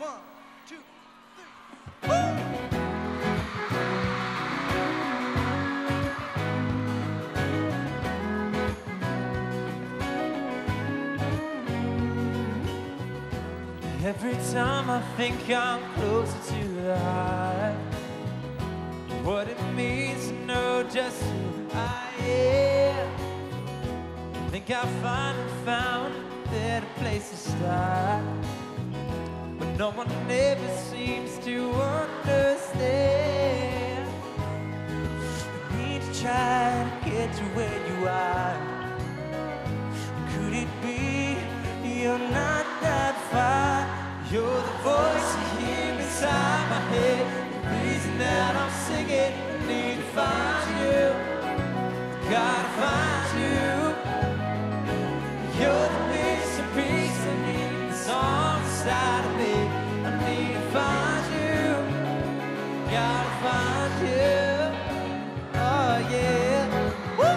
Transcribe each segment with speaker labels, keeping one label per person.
Speaker 1: 1, 2, 3. Woo!
Speaker 2: Every time I think I'm closer to the high, what it means to know just who I am. Think I finally found a better place to start, but no one ever seems to understand. I need to try to get to where you are. Could it be you're not that far? You're the voice you hear inside my head, the reason that I'm singing. I need to find you, gotta find you. You're the missing piece I need, the song inside of me. I need to find you, gotta find you. Oh yeah. Woo!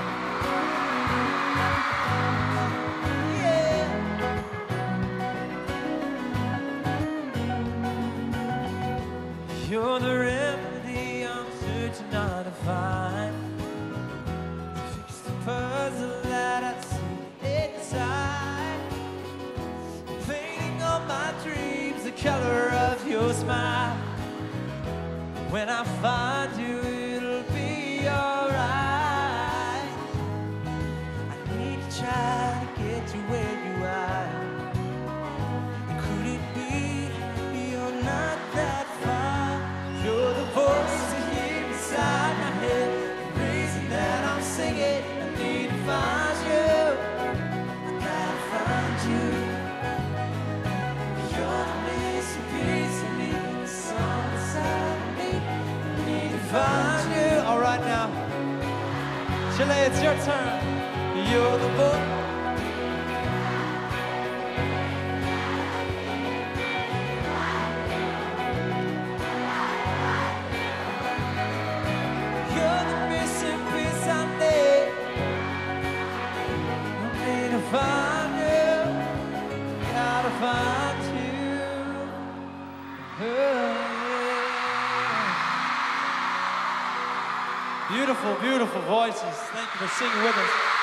Speaker 2: You're the remedy I'm searching not to find, to fix the puzzle that I see inside, painting all my dreams the color of your smile. When I find you, it'll be alright. I need to try to get to where you are. Could it be you're not that far? You're the voice I hear inside my head, the reason that I'm singing. I need to find you, I gotta find you. You're the missing piece of me, the song inside of me. I need to find you. All right now, Chile, it's your turn. You're the voice. Find you, gotta find you. Oh, yeah. Beautiful, beautiful voices. Thank you for singing with us.